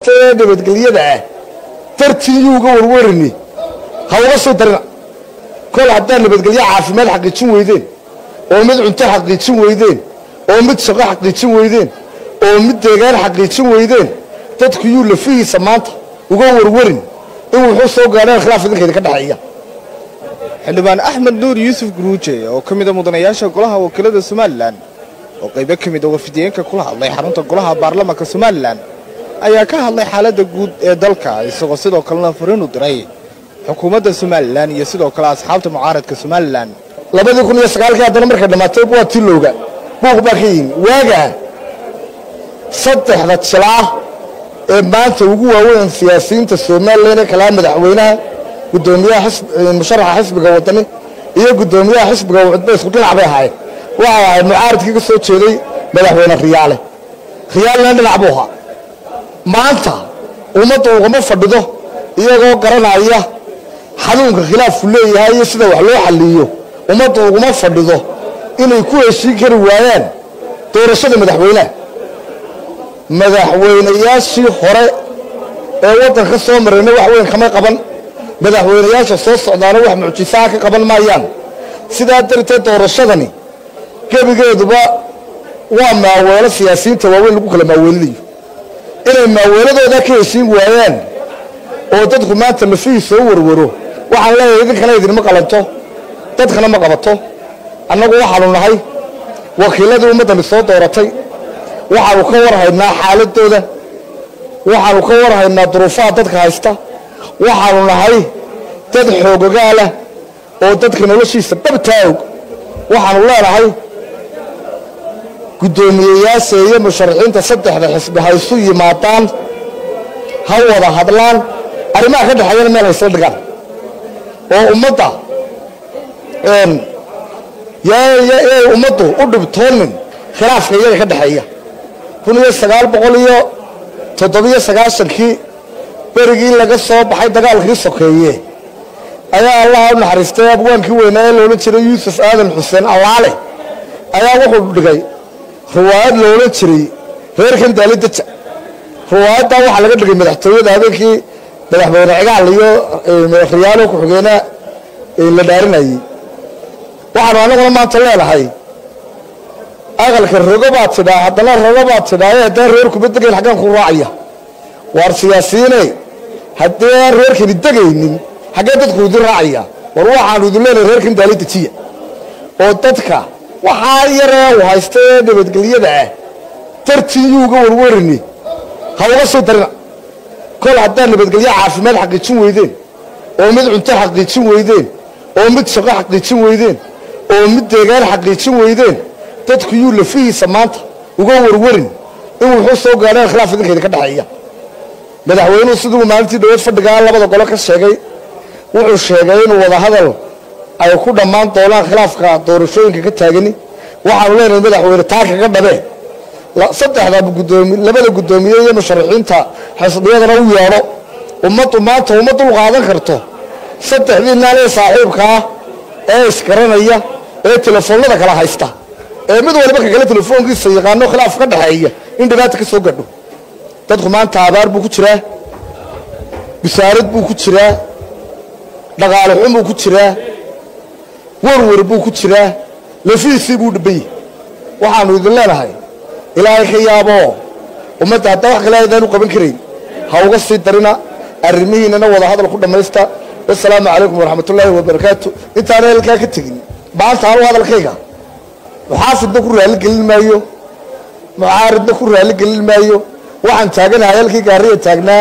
nabadgelyada tartiyuuga warwarini ha uga soo darina kol haddaan nabadgelyo caafimaad xaqiijin weydeen oo mid cunto xaqiijin weydeen oo mid shaqo xaqiijin weydeen oo mid deegaan xaqiijin weydeen dadku yuu lafihiisa maanta uga warwarin in wuxuu soo gaadhaan khilaaf idinkeeda ka dhaxeeya xildhibaan axmed nuur yuusuf guruuje oo ka mid ah mudanayaasha golaha wakiilada Somaliland oo qayb ka mid ah wafdiyeenka kula hadlay xarunta golaha baarlamaanka Somaliland ayaa ka hadlay xaaladda guud ee dalka isagoo sidoo kalena fariin u diray xukuumadda Somaliland iyo sidoo kale asxaabta mucaaradka Somaliland 2009 haddana markay dhamaatay waa tilowga buuq baa ka yimi waaga saddexda jilaa ee maanta ugu waaweyn siyaasiyiinta Somaliland ee kala madaxweynaha gudoomiyaha musharaxa xisbiga wadani iyo gudoomiyaha xisbiga wadada isku dhinac bay ahaayeen waxa mucaaradkii ka soo jeeday madaxweyne Riyaale dhinac buu ahaa maanta ummaddu ugama fadhido iyagoo garanaya xanuunka khilaafku leeyahay iyo sida wax loo xalliyo ummaddu ugama fadhido inay ku heshiin kari waayaan doorashada madaxweynayaashii hore ee waddanka soo marayna wax weyn kama qaban madaxweynayaasha soo socdaana wax mucjisaa ka qaban maayaan sidaa darteed doorashadani gebigeeduba waa maaweelo siyaasiyiinta waaweyn lagu kala maaweelinayo inay maaweeladooda ka heshiin waayaan oo dadku maanta lafihiisa u warwaro waxaan leeyahay idinkana idinma qalanto dadkana ma qabato annagu waxaanu nahay wakiiladii ummaddani soo dooratay waxaanu ka warhaynaa xaaladooda waxaanu ka warhaynaa duruufaha dadka haysta waxaanu nahay dad xoogogaala oo dadka noloshiisa dhabtaa og waxaanu leenahay gudoomiyeyaasha iyo musharaxiinta saddexda xisbi ha isu yimaadaan ha wada hadlaan arrimaha ka dhexeeyana meel haysla dhigaan oo ummadda yay ummaddu u dhibtoonin khilaafka iyaga ka dhexeeya 1997kii berigii laga soo baxay dagaalkii sokeeye ayaa allah u naxariistay abwaankii weynaa ee loola jiray yuusuf aadan xuseen allaale ayaa wuxuu dhigay riwaayad loola jiray reerkan daalidaja riwaayaddaa waxaa laga dhigay madaxtooyada habeenkii madaxweyne cigaal iyo riyaalo ku-xigeenaa la dhaarinayay waxaanu annaguna maanta leenahay aqalka rogo baad tidhaa haddana rogo baad tidhaa haddaan reerkuba degayn xaggaan ku raacaya waar siyaasiyiine haddii aan reerkani degaynin xaggee dadku idin raacaya war waxaanu idin leenahay reerkan daalidajiya oo dadka waxaa yaree u haysta ee nabadgelyada tartiyuuga warwarini ha uga soo darina kol haddaan nabadgelyo caafimaad xaqiijin weydeen oo mid cunto xaqiijin weydeen oo mid shaqo xaqiijin weydeen oo mid deegaan xaqiijin weydeen dadku yuu lafihiisa maanta uga warwarin in wuxuu soo gaadhaan khilaaf idinkeeda ka dhaxeeya madaxweynuhu siduu maalintii dhaweed fadhigaa labada golo ka sheegay wuxuu sheegay inuu wada hadal ay ku dhammaan doonaan khilaafka doorashooyinka ka taagani waxaanu leenahay madaxweyne taa kaga dhabee labada gudoomiye iyo musharaxiinta xisbiyadana u yeedho ummaddu maanta uma dul qaadan karto saddexdii naan ee saaxiibkaa ee isgaranaya ee telefoonnada kala haysta ee mid waliba ka kale telefoonkiisa yaqaano khilaaf ka dhaxeeya in dhibaata ka soo gadho dadku maanta abaar buu ku jiraa bisaarad buu ku jiraa dhaqaale xun buu ku jiraa warwar buu ku jiraa lafiisii buu dhibayey waxaanu idin leenahay ilaahay ka yaaboo ummadda haddaa wax kale aydaan u qaban karayn ha uga sii darina arrimihiinana wada hadal ku dhammaysta wassalaamu calaykum waraxmatullaahi wabarakaatu intaana halkaa ka tegin maanta anu hadalkayga muxaafidna ku raaligelin maayo mucaaridna ku raaligelin maayo waxaan taaganahay halkii gaariya taagnaa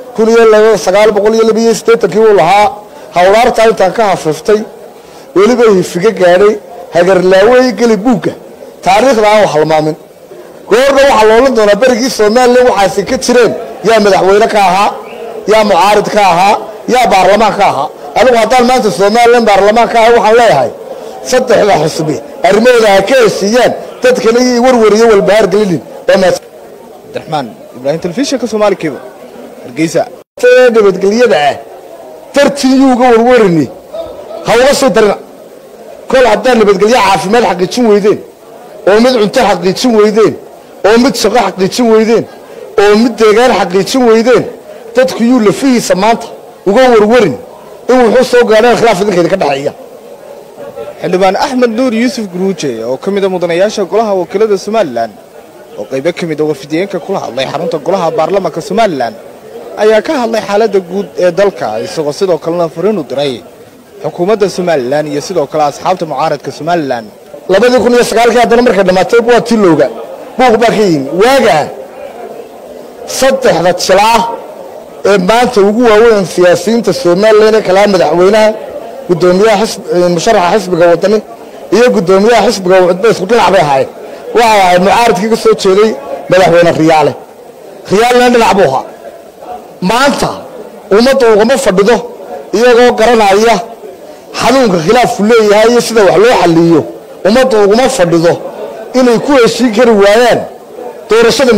1982 uu lahaa hawlaartaa intaan ka hafiftay weliba hifiga gaadhay hagarlaawey geli buugga taariikhda aan wax halmaamin goorna waxaa loola doonaa berigii Soomaaliland waxaasi ka jireen yaa madaxweyne ka ahaa yaa mucaarid ka ahaa yaa baarlamaan ka ahaa anigu haddaan maanta Soomaaliland baarlamaan ka ahaa waxaan leeyahay saddexda xisbi arrimahooda ha ka heshiiyaan dadkana ii warwariyo walbahaar gelinin Abdiraxmaan Ibraahim telefishinka Soomaali Cable Hargeysa nabadgelyada tartiyuuga warwarini ha uga soo darina kol haddaan nabadgelyo caafimaad xaqiijin weydeen oo mid cunto xaqiijin weydeen oo mid shaqo xaqiijin weydeen oo mid deegaan xaqiijin weydeen dadku yuu lafihiisa maanta uga warwarin in wuxuu soo gaadhaan khilaaf idinkeeda ka dhaxeeya. xildhibaan axmed nuur yuusuf guruuje oo ka mid ah mudanayaasha golaha wakiilada Somaliland oo qayb ka mid ah wafdiyeenka kula hadlay xarunta golaha baarlamaanka Somaliland ayaa ka hadlay xaaladda guud ee dalka isagoo sidoo kalena fariin u diray xukuumadda Somaliland iyo sidoo kale asxaabta mucaaradka Somaliland. 2009 haddana markay dhamaatay waa tilowga buuq baa ka yimi waaga saddexda jilaa ee maanta ugu waaweyn siyaasiyiinta Somaliland ee kala madaxweynaha gudoomiyaha musharaxa xisbiga wadani iyo gudoomiyaha xisbiga wadada isku dhinac bay ahaayeen waxa mucaaradkii ka soo jeeday madaxweyne Riyaale dhinac buu ahaa maanta ummadda ugama fadhido iyagoo garanaya xanuunka khilaafku leeyahay iyo sida wax loo xalliyo ummadda ugama fadhido inay ku heshiin kari waayaan doorashada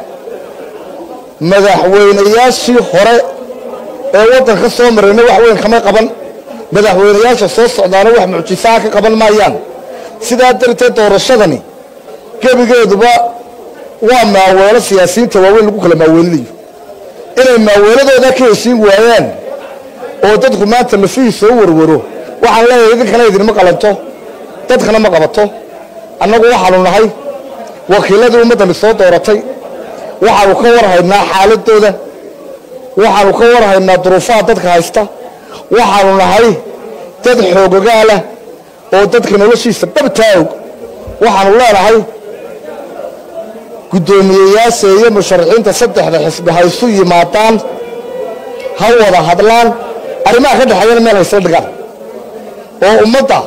madaxweynayaashii hore ee waddanka soo marayna wax weyn kama qaban madaxweynayaasha soo socdaana wax mucjisaa ka qaban maayaan sidaa darteed doorashadani gebigeeduba waa maaweelo siyaasiyiinta waaweyn lagu kala maaweelinayo inay maaweeladooda ka heshiin waayaan oo dadku maanta lafihiisa u warwaro waxaan leeyahay idinkana idinma qalanto dadkana ma qabato annagu waxaanu nahay wakiiladii ummaddani soo dooratay waxaanu ka warhaynaa xaaladooda waxaanu ka warhaynaa duruufaha dadka haysta waxaanu nahay dad xoogogaala oo dadka noloshiisa dhabtaa og waxaanu leenahay gudoomiyeyaasha iyo musharaxiinta saddexda xisbi ha isu yimaadaan ha wada hadlaan arrimaha ka dhexeeyana meel haysla dhigaan oo ummadda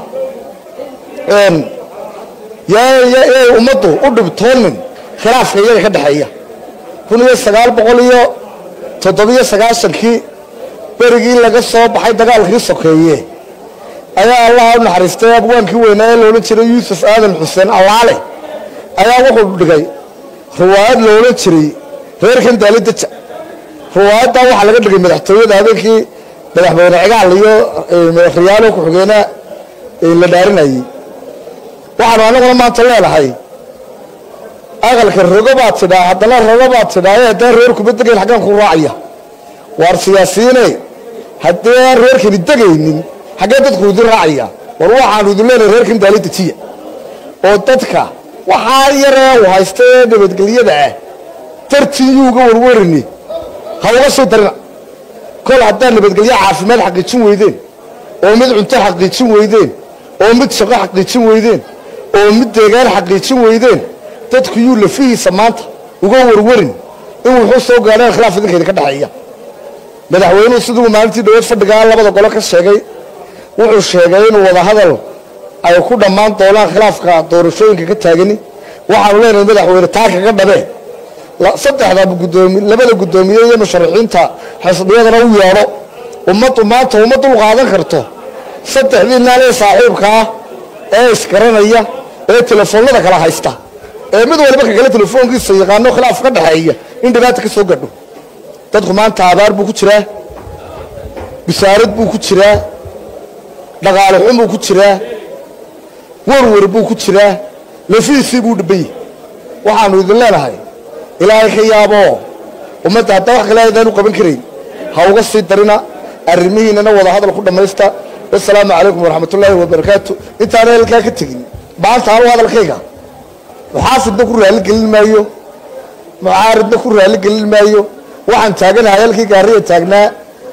yay ummaddu u dhibtoonin khilaafka iyaga ka dhexeeya 1997kii berigii laga soo baxay dagaalkii sokeeye ayaa Allah u naxariistay abwaankii weynaa ee loola jiray Yuusuf Aadan Xuseen Allaale ayaa wuxuu dhigay riwaayad loola jiray reerkan daalida riwaayadda waxa laga dhigay madaxtooyada habeenkii madaxweyne cigaal iyo Riyaalo ku xigeenaa la dhaarinayay waxaan anaguna maanta leedahay aqalka rogobaad sidaa haddana rogobaad sidaa haddana reerku bedegay xagan ku raacaya war siyaasiyiinay haddii reerkani degaynin xagee dadku idin raacaya war waxaan idin leenahay reerkan daalida tiya oo dadka waxaa yaree u haystay nabadgelyada ah tartiyuuga warwarini ha uga soo darina kol haddaan nabadgelyo caafimaad xaqiijin weydeen oo mid cunto xaqiijin weydeen oo mid shaqo xaqiijin weydeen oo mid deegaan xaqiijin weydeen dadku yuu lafihiisa maanta uga warwarin in wuxuu soo gaadhaan khilaaf idinkeeda ka dhaxeeya madaxweynuhu siduu maalintii dhaweed fadhigaa labada golo ka sheegay wuxuu sheegay inuu wada hadal ay ku dhammaan doonaan khilaafka doorashooyinka ka taagani waxaanu leenahay madaxweyne taa kaga dhabee saddexda labada gudoomiye iyo musharaxiinta xisbiyadana u yeedho ummaddu maanta uma dul qaadan karto saddexdii naan ee saaxiibka ah ee isgaranaya ee telefoonada kala haysta ee mid walba ka kale telefoonkiisa yaqaano khilaaf ka dhaxeeya in dhibaata ka soo gadho dadku maanta abaar buu ku jiraa bisaarad buu ku jiraa dhaqaale xun buu ku jiraa warwar buu ku jiraa lafiisii buu dhibay waxaanu idin leenahay ilaahay ka yaabo ummadda hadda wax kale aydan u qaban karayn ha uga sii darina arrimihiinana wada hadal ku dhamaysta assalaamu calaykum waraxmatullaahi wabarakaatu intaana halkaa ka tegin maanta anu hadalkayga muxaafidna ku raali gelin maayo mucaaridna ku raali gelin maayo waxaan taaganahay halkii gaariya taagnaa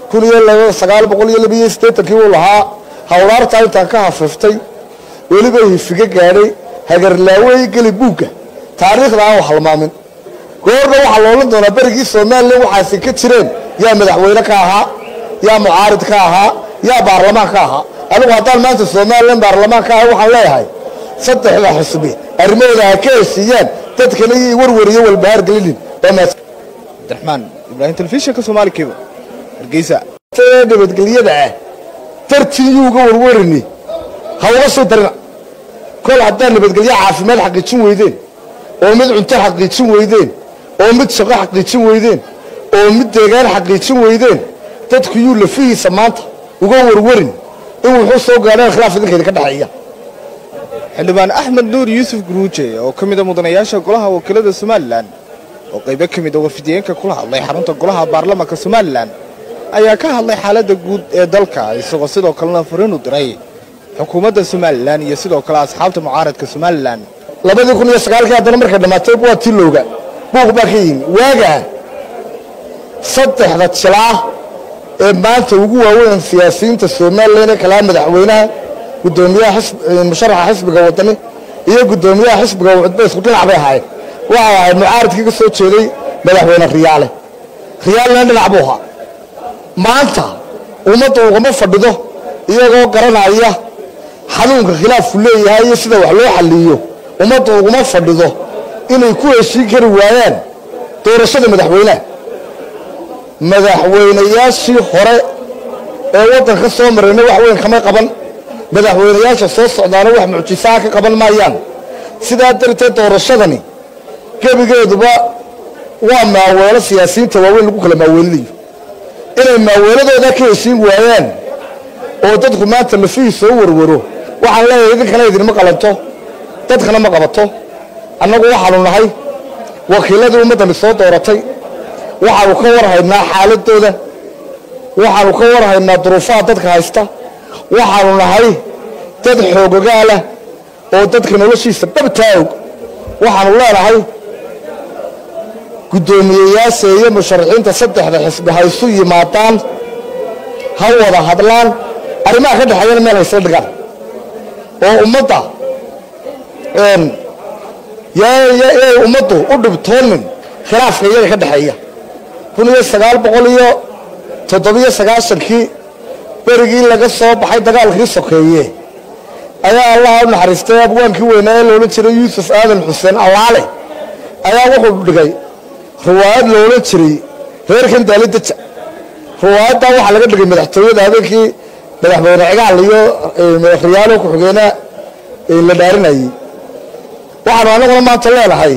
1982 uu lahaa hawlaarta intaan ka hafiftay weliba hifiga gaadhay hagarlaaway gali buugga taariikhda aan wax halmaamin goorna waxaa loola doonaa berigii Soomaaliland waxaasi ka jireen yaa madaxweyne ka ahaa yaa mucaarid ka ahaa yaa baarlamaan ka ahaa anigu haddaan maanta Soomaaliland baarlamaan ka ahaa waxaan leeyahay saddexda xisbi arrimooda ha ka heshiiyaan dadkana iyo warwariyo walbahaar gelinin Abdiraxmaan Ibraahim telefishinka Soomaali Cable Hargeysa nabadgelyada ah tartiyuuga warwarini ha uga soo darina kol haddaan nabadgelyo caafimaad xaqiijin weydeen oo mid cunto xaqiijin weydeen oo mid shaqo xaqiijin weydeen oo mid deegaan xaqiijin weydeen dadku yuu lafihiisa maanta uga warwarin in wuxuu soo gaadhaan khilaaf idinkeeda ka dhaxeeya xildhibaan axmed nuur yuusuf guruuje oo ka mid ah mudanayaasha golaha wakiilada Somaliland oo qaybo ka mid ah wafdiyeenka kula hadlay xarunta golaha baarlamaanka Soomaaliland ayaa ka hadlay xaaladda guud ee dalka isagoo sidoo kalena fariin u diray xukuumadda Soomaaliland iyo sidoo kale asxaabta mucaaradka Soomaaliland 2009 haddana markay dhamaatay waa tilowga buuq baa ka yimi waaga saddexda jilaa ee maanta ugu waaweyn siyaasiyiinta Soomaaliland ee kala madaxweynaha gudoomiyaha musharaxa xisbiga wadani iyo gudoomiyaha xisbiga wadada isku dhinac bay ahaayeen waxa mucaaradkii ka soo jeeday madaxweyne Riyaale dhinac buu ahaa maanta ummaddu ugama fadhido iyagoo garanaya xanuunka khilaafku leeyahay iyo sida wax loo xalliyo ummaddu ugama fadhido inay ku heshiin kari waayaan doorashada madaxweynayaashii hore ee waddanka soo marayna wax weyn kama qaban madaxweynayaasha soo socdaana wax mucjiso ka qaban maayaan sidaa darteed doorashadani gebigeeduba waa maaweelo siyaasiyiinta waaweyn lagu kala maaweelinayo inay maaweeladooda ka heshiin waayaan oo dadku maanta lafihiisa u warwaro waxaan leeyahay idinkana idinma qalanto dadkana ma qabato annagu waxaanu nahay wakiiladii ummaddani soo dooratay waxaanu ka warhaynaa xaaladooda waxaanu ka warhaynaa duruufaha dadka haysta waxaanu nahay dad xoogogaal ah oo dadka noloshiisa dhabtaa og waxaanu leenahay gudoomiyeyaasha iyo musharaxiinta saddexda xisbi ha isu yimaadaan ha wada hadlaan arrimaha ka dhexeeyana meel haysa dhigaan oo ummadda yay ummaddu u dhibtoonin khilaafka iyaga ka dhexeeya 1997kii berigii laga soo baxay dagaalkii sokeeye ayaa Allah u naxariistay abwaankii weynaa ee loola jiray Yuusuf Aadan Xuseen Allaale ayaa wuxuu dhigay riwaayad loola jiray reerkan daalida riwaayadda waxa laga dhigay madaxtooyada habeenkii madaxweyne Cigaal iyo Riyaalo ku xigeenaa la dhaarinayay waxaan anaguna maanta leenahay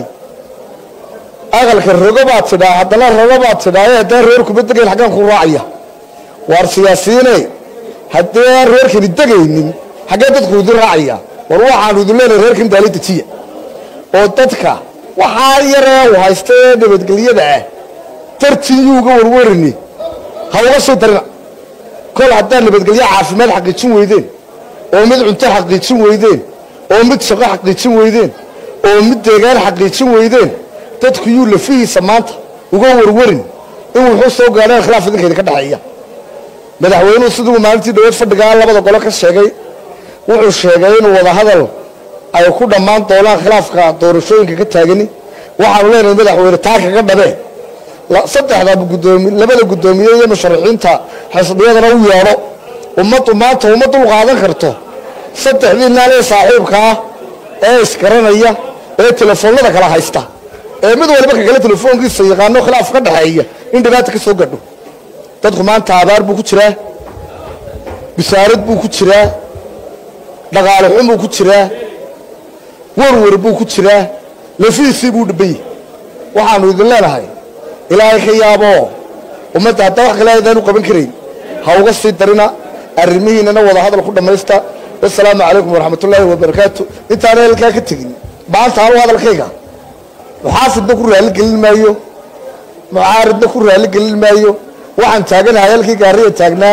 aqalka rogobaad sidaa haddana rogobaad sidaa ee reerku beddegan xagan ku raacaya war siyaasiyiinay haddii reerkani degaynin xagee dadku idin raacaya war waxaan idin leenahay reerkan daalida tiya oo dadka waxaa yaree u haystay nabadgelyada ah tartiyuuga warwarini ha uga soo darina kol haddaan nabadgelyo caafimaad xaqiijin weydeen oo mid cunto xaqiijin weydeen oo mid shaqo xaqiijin weydeen oo mid deegaan xaqiijin weydeen dadku yuu lafihiisa maanta uga warwarin in wuxuu soo gaadhaan khilaaf idinkeeda ka dhexeeya madaxweynuhu siduu maalintii dhaweed fadhigaa labada golo ka sheegay wuxuu sheegay inuu wada hadal ay ku dhammaan doonaan khilaafka doorashooyinka ka taagani waxaanu leenahay madaxweyne taa kaga dhabee saddexda labada gudoomiye iyo musharaxiinta xisbiyadana u yeedho ummaddu maanta uma dul qaadan karto saddexdii naan ee saaxiibka ah ee iskaranaya ee telefoonada kala haysta ee mid walba ka kale telefoonkiisa yaqaano khilaaf ka dhaxeeya in dhibaata ka soo gadho dadku maanta abaar buu ku jiraa bisaarad buu ku jiraa dhaqaale xun buu ku jiraa warwar buu ku jiraa lafiisii buu dhibay waxaanu idin leenahay ilaahay ka yaabo ummadda hadda wax kale aydan u qaban karayn ha uga sii darina arrimihiinana wada hadal ku dhamaysta wassalaamu calaykum waraxmatullaahi wabarakaatu intaana halkaa ka tegin maanta anu hadalkayga muxaafidna ku raali gelin maayo mucaaridna ku raali gelin maayo waxaan taaganahay halkii gaariya taagnaa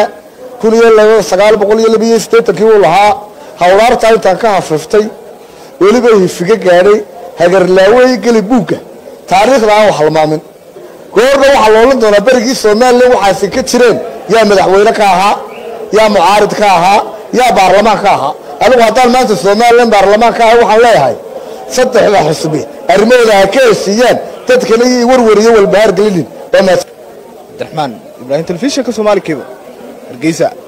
1982 uu lahaa hawlaarta intaan ka hafiftay weliba hifiga gaadhay hagarlaaway geli buugga taariikhda aan wax halmaamin goorna waxaa loola doonaa berigii Soomaaliland waxaasi ka jireen yaa madaxweyne ka ahaa yaa mucaarid ka ahaa yaa baarlamaan ka ahaa anigu haddaan maanta Soomaaliland baarlamaan ka ahaa waxaan leeyahay saddexda xisbi arrimooda ha ka heshiiyaan dadkana ii warwariyo walbahaar gelinin Abdiraxmaan Ibraahim telefishinka Soomaali Cable Hargeysa.